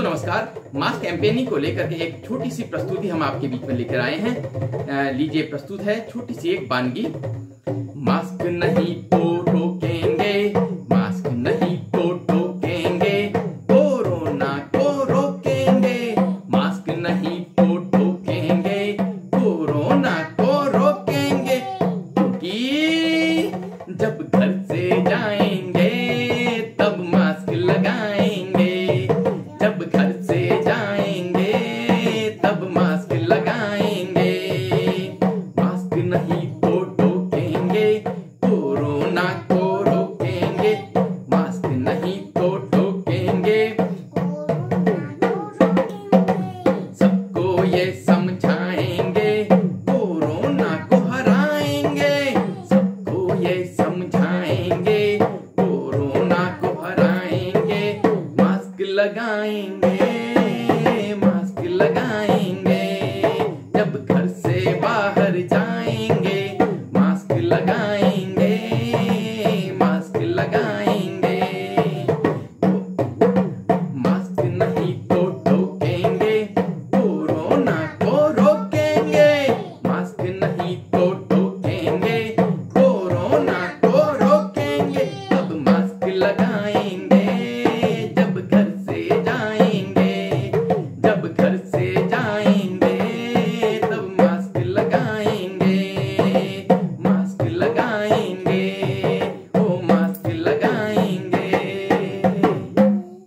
दोस्तों नमस्कार। Mask campaigning को लेकर के एक छोटी सी प्रस्तुति हम आपके बीच में लेकर आए हैं। लीजिए, प्रस्तुत है छोटी सी एक वानगी। मास्क नहीं तो रोकेंगे, मास्क नहीं तो टोकेंगे, कोरोना को रोकेंगे। मास्क नहीं तो टोकेंगे, कोरोना को रोकेंगे। क्योंकि जब घर से जाएंगे तब मास्क लगाएंगे, जब घर से जाएंगे तब मास्क लगाएंगे। मास्क नहीं तो टोकेंगे, कोरोना को रोकेंगे। मास्क नहीं तो टोकेंगे। सबको ये समझाएंगे, कोरोना को हराएंगे। सबको ये समझाएंगे, कोरोना को हराएंगे। मास्क लगाएंगे, मास्क लगाएंगे। जब घर से बाहर जाएंगे मास्क लगाएंगे, मास्क लगाएंगे। मास्क नहीं तो टोकेंगे, कोरोना को रोकेंगे। मास्क नहीं तो टोकेंगे, कोरोना को रोकेंगे। तब मास्क लगाएंगे जब घर से जाएंगे, जब घर से जाएंगे।